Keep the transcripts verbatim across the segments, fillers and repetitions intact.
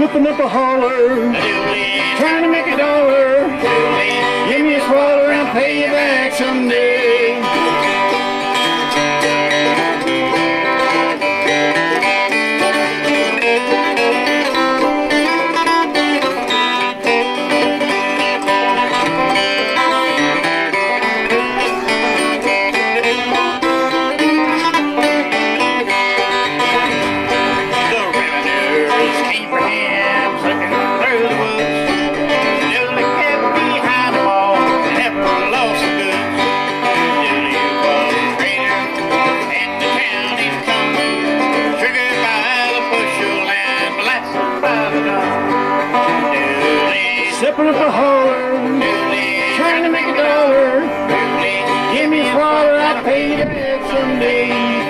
Slipping up a holler, Dooley, trying to make a dollar. Dooley, Give me a swaller and I'll pay you back someday. Stepping up a holler, trying to make a dollar. Give me a swaller, I'll pay you back someday.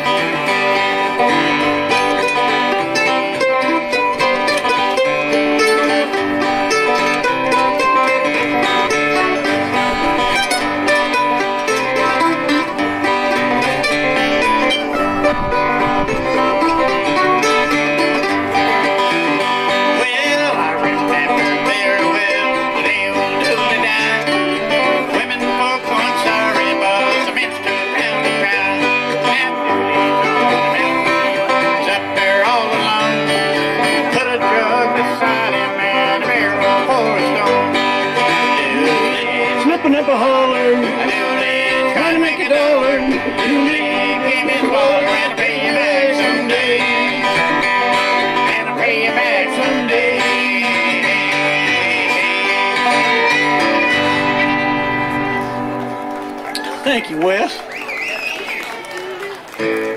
Slipping up a holler, trying to make a dollar. Dooley, give me a swaller and I'll pay you back someday. And I'll pay you back someday. Thank you, Wes.